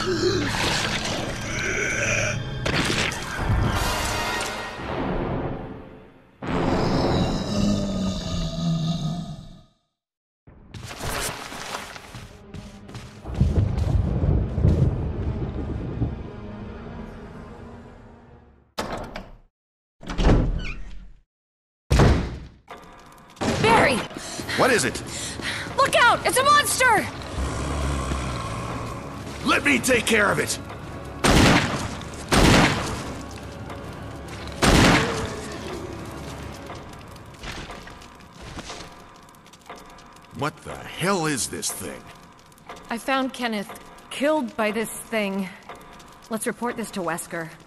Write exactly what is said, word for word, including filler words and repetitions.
What is it? Look out! It's a monster! Let me take care of it! What the hell is this thing? I found Kenneth killed by this thing. Let's report this to Wesker.